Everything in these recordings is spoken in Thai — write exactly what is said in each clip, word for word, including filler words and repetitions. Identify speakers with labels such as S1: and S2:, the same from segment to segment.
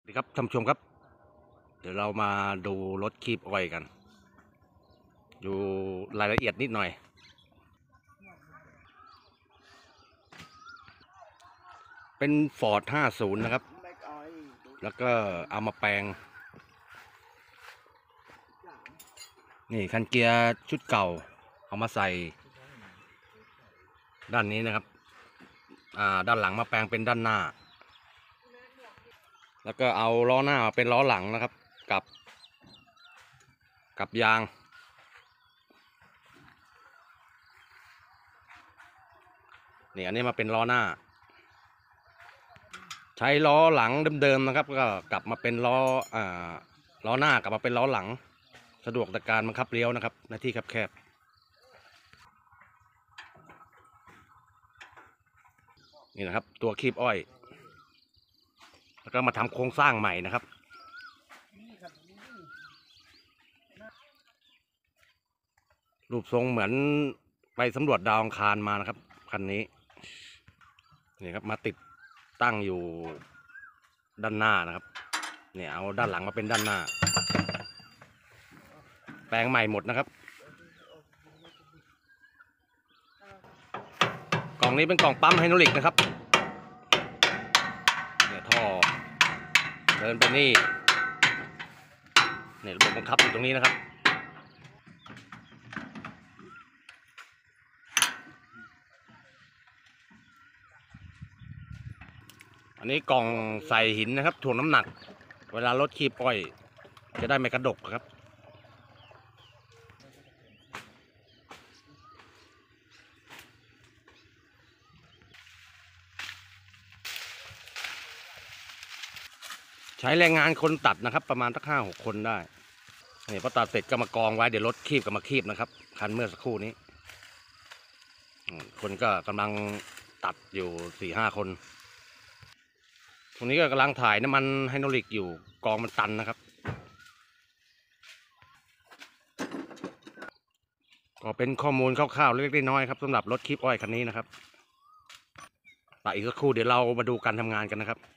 S1: ดีครับท่านผู้ชมครับเดี๋ยวเรามาดูรถคีบอ้อยกันดูรายละเอียดนิดหน่อยเป็นฟอร์ดห้าสิบนะครับแล้วก็เอามาแปลงนี่คันเกียร์ชุดเก่าเอามาใส่ด้านนี้นะครับอ่าด้านหลังมาแปลงเป็นด้านหน้าแล้วก็เอาล้อหน้าเป็นล้อหลังนะครับกับกับยางนี่อันนี้มาเป็นล้อหน้าใช้ล้อหลังเดิมๆนะครับก็กลับมาเป็นล้ออ่าล้อหน้ากลับมาเป็นล้อหลังสะดวกต่อการบังคับเลี้ยวนะครับในที่แคบๆนี่นะครับตัวคีบอ้อยแล้วก็มาทำโครงสร้างใหม่นะครับรูปทรงเหมือนไปสำรวจดาวอังคารมานะครับคันนี้นี่ครับมาติดตั้งอยู่ด้านหน้านะครับเนี่ยเอาด้านหลังมาเป็นด้านหน้าแปลงใหม่หมดนะครับกล่องนี้เป็นกล่องปั๊มไฮดรอลิกนะครับเนี่ยท่อเดินไปนี่เนี่ยระบบบังคับอยู่ตรงนี้นะครับอันนี้กล่องใส่หินนะครับถ่วงน้ำหนักเวลารถคีบอ้อยจะได้ไม่กระดกครับใช้แรงงานคนตัดนะครับประมาณสักห้าหกคนได้นี่พอตัดเสร็จก็มากองไว้เดี๋ยวรถคีบก็มาคีบนะครับคันเมื่อสักครู่นี้คนก็กำลังตัดอยู่สี่ห้าคนตรงนี้ก็กำลังถ่ายน้ำมันไฮดรอลิกอยู่กองมันตันนะครับก็เป็นข้อมูลคร่าวๆเล็กๆน้อยๆครับสำหรับรถคีบอ้อยคันนี้นะครับต่ออีกสักครู่เดี๋ยวเรามาดูการทำงานกันนะครับ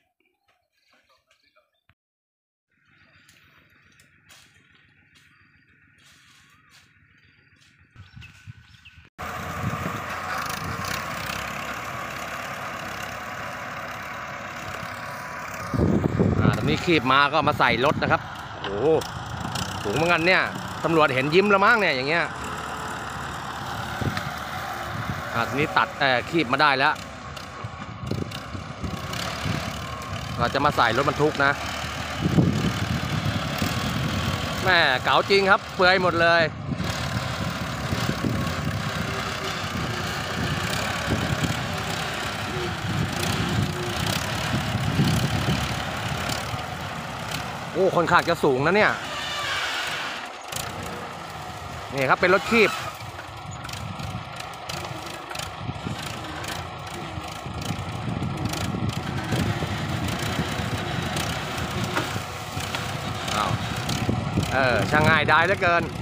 S1: ตอนนี้คีบมาก็มาใส่รถนะครับโอ้โหสูงเหมือนกันเนี่ยตำรวจเห็นยิ้มแล้วมั้งเนี่ยอย่างเงี้ยอ่าทีนี้ตัดแต่คีบมาได้แล้วเราจะมาใส่รถบรรทุกนะแม่เก๋าจริงครับเปื่อยหมดเลยโอ้ค่อนข้างจะสูงนะเนี่ยนี่ครับเป็นรถคีบอ้าวเออช่างง่ายได้เหลือเกิน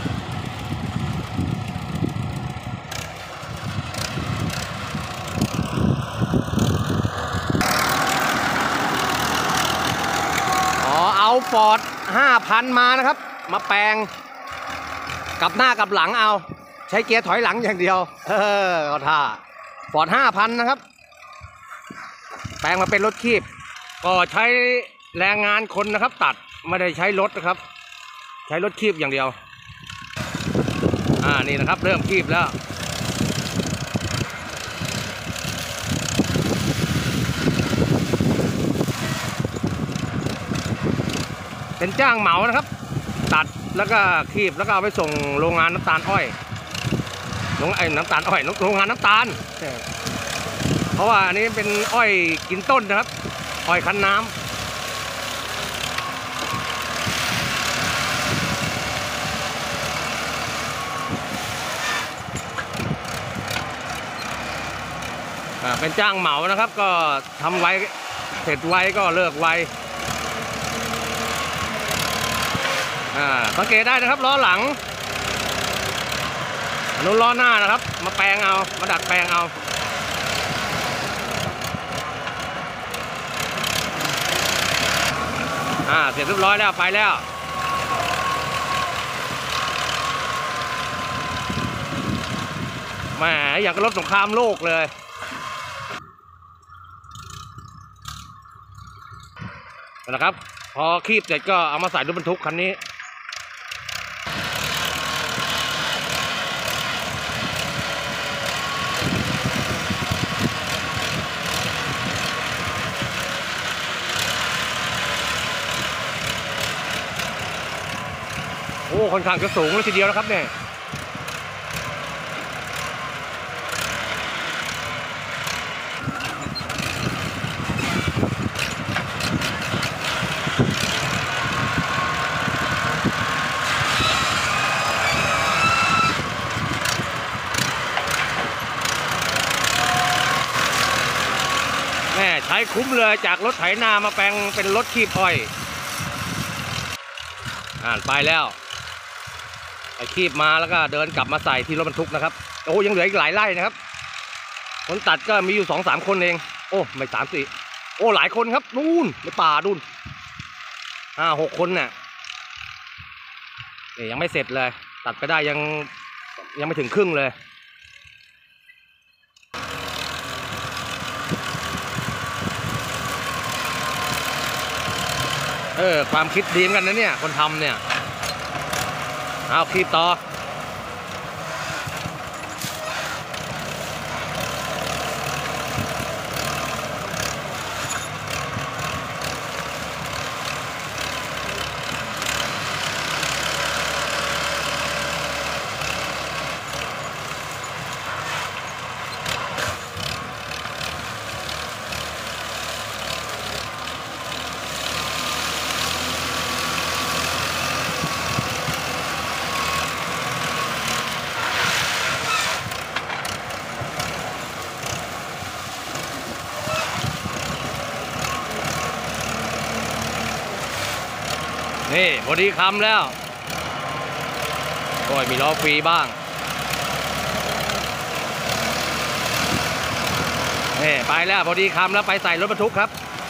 S1: เอาฟอร์ดห้าพันมานะครับมาแปลงกลับหน้ากลับหลังเอาใช้เกียร์ถอยหลังอย่างเดียวเออเอาท่าฟอร์ดห้าพันนะครับแปลงมาเป็นรถคีบก็ใช้แรงงานคนนะครับตัดไม่ได้ใช้รถนะครับใช้รถคีบอย่างเดียวอ่านี่นะครับเริ่มคีบแล้วเป็นจ้างเหมานะครับตัดแล้วก็คีบแล้วก็เอาไปส่งโรงงานน้ำตาลอ้อยโรงไอ้น้ำตาลอ้อยโรงงานน้ำตาลเพราะว่าอันนี้เป็นอ้อยกินต้นนะครับอ้อยคั้นน้ำเป็นจ้างเหมานะครับก็ทำไว้เสร็จไว้ก็เลิกไว้สังเกตได้นะครับล้อหลังอันนู้นล้อหน้านะครับมาแปลงเอามาดัดแปลงเอา ออ่าเสร็จเรียบร้อยแล้วไปแล้วแหมอยากรถสงครามโลกเลยนะครับพอคีบเสร็จก็เอามาใส่รถบรรทุกคันนี้โอ้ค่อนข้างจะสูงเลยทีเดียวนะครับเนี่ยแม่ใช้คุ้มเลยจากรถไถนามาแปลงเป็นรถคีบอ้อยอ่านไปแล้วไอ้คีบมาแล้วก็เดินกลับมาใส่ที่รถบรรทุกนะครับโอ้ยังเหลืออีกหลายไร่นะครับคนตัดก็มีอยู่สองสามคนเองโอ้ไม่สามสี่โอ้หลายคนครับนู่นในป่านู่นห้าหกคนเนี่ยนี่ยังไม่เสร็จเลยตัดไปได้ยังยังไม่ถึงครึ่งเลยเออความคิดดีเหมือนกันนะเนี่ยคนทำเนี่ยเอาคีบต่อนี่พอดีคำแล้วก็มีล้อฟรีบ้างนี่ไปแล้วพอดีคำแล้วไปใส่รถบรรทุกครับ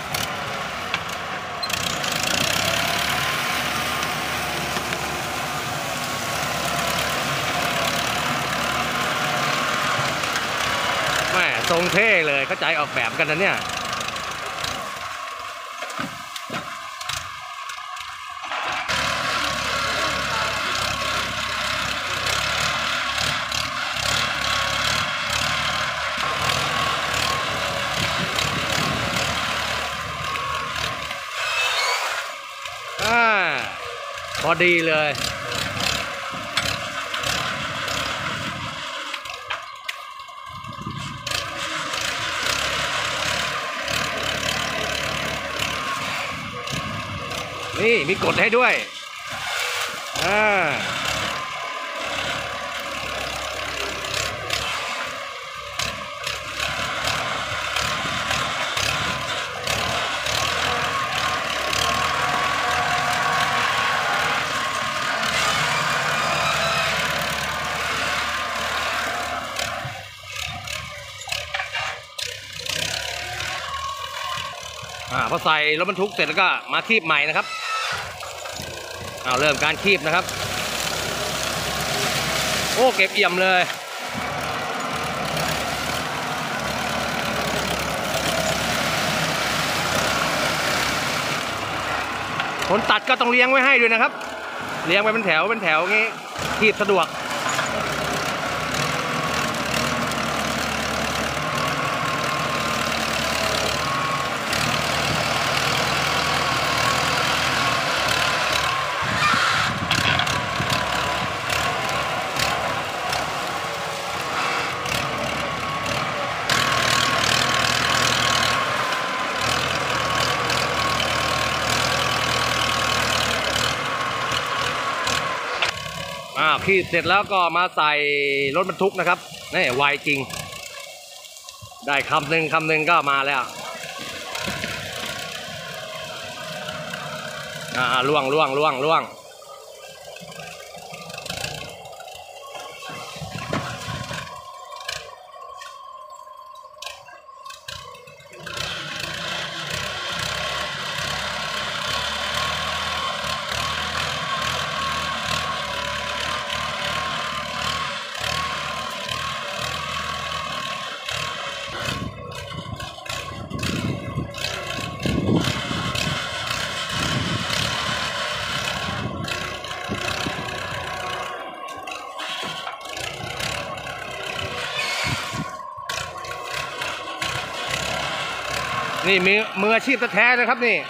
S1: แม่ทรงเท่เลยเข้าใจออกแบบกันนะเนี่ยพอดีเลยนี่มีกดให้ด้วยอ่าอ่าพอใส่รถบรรทุกเสร็จแล้วก็มาคีบใหม่นะครับเอาเริ่มการคีบนะครับโอ้เก็บเอี่ยมเลยคนตัดก็ต้องเลี้ยงไว้ให้ด้วยนะครับเลี้ยงไว้เป็นแถวเป็นแถวงี้คีบสะดวกอ้าวคีบเสร็จแล้วก็มาใส่รถบรรทุกนะครับนี่ไวจริงได้คำหนึ่งคำหนึ่งก็มาแล้วอ่าล่วงล่วงล่วงล่วง อนี่มือมืออาชีพแท้ๆเลยครับนี่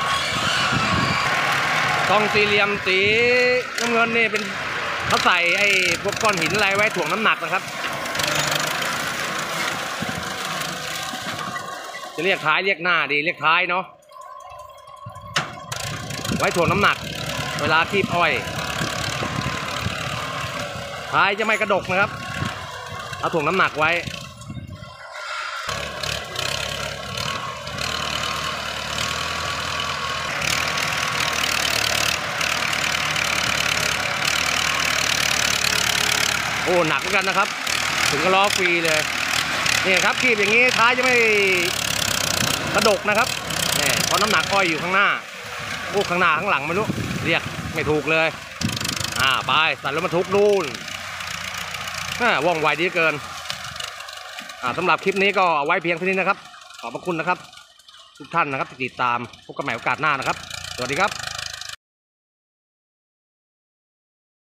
S1: กล่องสี่เหลี่ยมสีน้ำเงินนี่เป็นเขาใส่ไอ้พวกก้อนหินอะไรไว้ถ่วงน้ำหนักนะครับจะเรียกท้ายเรียกหน้าดีเรียกท้ายเนาะไว้ถ่วงน้ำหนักเวลาคีบอ้อยท้ายจะไม่กระดกนะครับเอาถ่วงน้ำหนักไว้โอ้หนักเหมือนกันนะครับถึงก็ล้อฟรีเลยนี่ครับคีบอย่างนี้ท้ายจะไม่กระดกนะครับนี่เพราะน้ำหนักอ้อยอยู่ข้างหน้าโอ้ข้างหน้าข้างหลังไม่รู้เรียกไม่ถูกเลยอ่าไปสั่นรถบรรทุกนู่นว่องไวดีเกินอ่าสำหรับคลิปนี้ก็เอาไว้เพียงเท่านี้นะครับขอบพระคุณนะครับทุกท่านนะครับที่ติดตามพบกันใหม่โอกาสหน้านะครับสวัสดีครับ